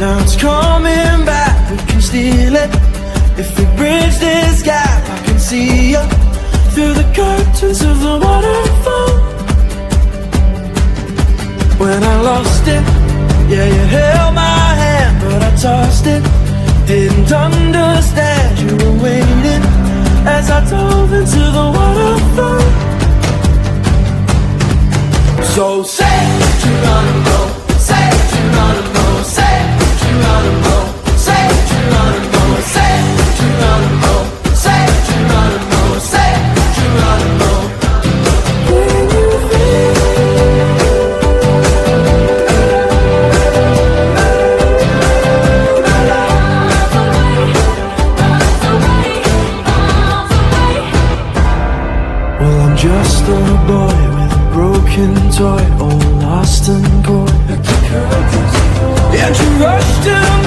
Now it's coming back, we can steal it. If we bridge this gap, I can see you through the curtains of the waterfall. When I lost it, yeah, you held my hand, but I tossed it. Didn't understand you were waiting as I dove into the waterfall. So say Geronimo, say Geronimo, say Geronimo, say Geronimo, say Geronimo, say Geronimo, say Geronimo. Well, I'm just a boy with a broken toy, all lost and coy. And you rushed to